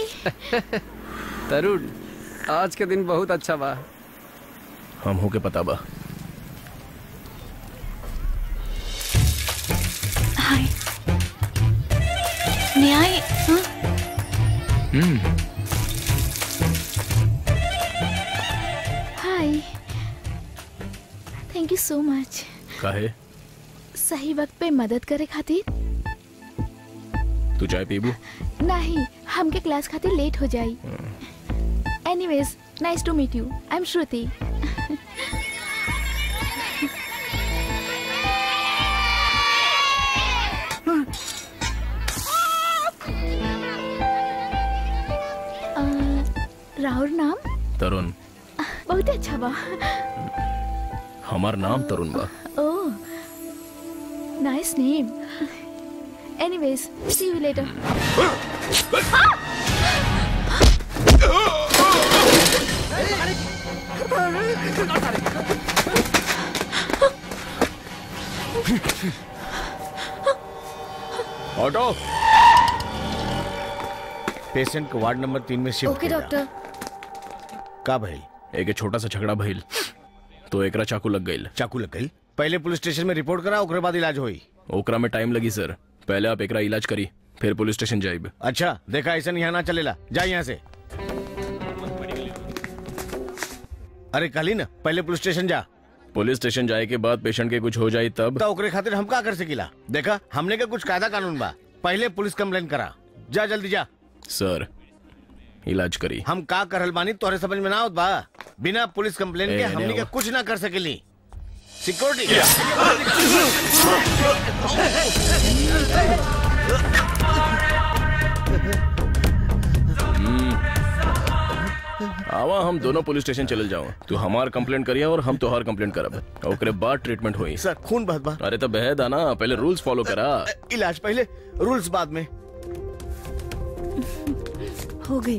तरुण, आज के दिन बहुत अच्छा बा। हम हो के पता बा। हाय न्याय। हाय, थैंक यू सो मच। काहे? सही वक्त पे मदद करे खातिर। तू चाय पीबू? नहीं, हमके क्लास खातिर लेट हो जाई। Anyways, nice to meet you. I am Shruti. Rahul नाम? तरुण। बहुत अच्छा बा। हमार नाम तरुण बा। Oh, nice name. Anyways, see you later. Auto. Patient को वार्ड नंबर 3 में शिफ्ट। ओके डॉक्टर। का भइल? एक छोटा सा झगड़ा भइल तो एकरा चाकू लग गई। चाकू लग गई? पहले पुलिस स्टेशन में रिपोर्ट करा, ओकरे बाद इलाज होई। ओकरा में टाइम लगी सर। पहले आप एकरा इलाज करी, फिर पुलिस स्टेशन जाइब। अच्छा, देखा ऐसा यहाँ ना चलेला। जा यहाँ से। अरे कहली ना, पहले पुलिस स्टेशन जा। पुलिस स्टेशन जाए के बाद पेशेंट के कुछ हो जाए तब तो ओकरे खातिर हम का कर सकीला। देखा, हमने का कुछ कायदा कानून बा। पहले पुलिस कंप्लेन करा। जा जल्दी जा। सर, इलाज करी। हम का करल बानी तोहरे समझ में ना आवत बा। बिना पुलिस कंप्लेन के हमने का कुछ ना कर सकेली। सिक्योरिटी। आवा, हम दोनों पुलिस स्टेशन चले जाओ। तू हमार कंप्लेंट करिया और हम तोहार कंप्लेंट करब। ओकरे बाद ट्रीटमेंट होई। सर, खून बहत बा। अरे तो बहद आना, पहले रूल्स फॉलो करा। इलाज पहले, रूल्स बाद में। हो गई।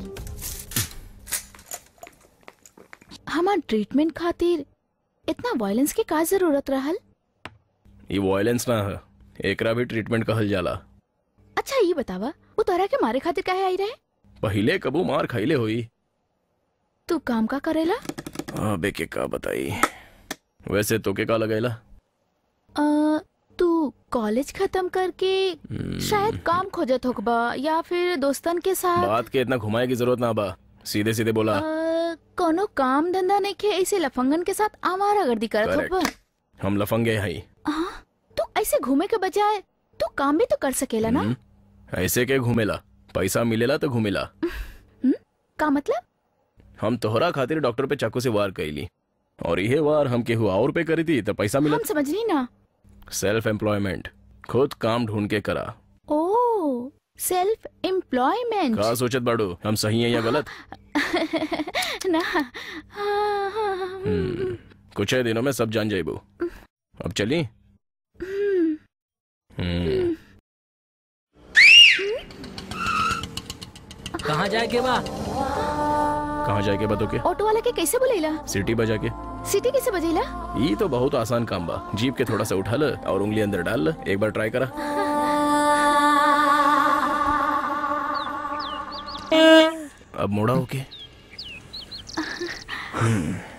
हमार ट्रीटमेंट खातिर इतना वायलेंस की का जरूरत रहल? ये वायलेंस ना है, एकरा भी ट्रीटमेंट कहल जाला। अच्छा ये बतावा, वो तोरा के मारे खातिर काहे आई रहे? पहले कबू मार खाइले हुई। तू काम का करेला? अबे के का बताई। वैसे तो के का लगेला? तू कॉलेज खत्म करके शायद काम खोजत होकबा या फिर दोस्तन के साथ। बात के इतना घुमाए की जरूरत ना बा, सीधे सीधे बोला। कोनो काम धंधा नहीं के ऐसे लफंगन के साथ आवारागर्दी करत होकबा। हम लफंगे हई। तू ऐसे घूमे के बजाय तू काम भी तो कर सकेला ना। ऐसे के घूमेला, पैसा मिलेला तो घूमेला। का मतलब? हम तोहरा खातिर डॉक्टर पे चाकू से वार कैली और यह वार हम केहू और पे करी थी तो पैसा मिला। हम समझनी ना। सेल्फ एम्प्लॉयमेंट, खुद काम ढूंढ के करा। Oh, self employment. का सोचत बाड़ू, हम सही है या गलत? ना। कुछ दिनों में सब जान जाइबू। अब चली। कहाँ जाए के बा? कहाँ जाए के बा तो के? ऑटो वाला के कैसे बोलेला? सिटी बजा के। सिटी कैसे बजेला? ये तो बहुत आसान काम बा। जीप के थोड़ा सा उठा ल और उंगली अंदर डाल ल। एक बार ट्राई करा। अब मोड़ा होके।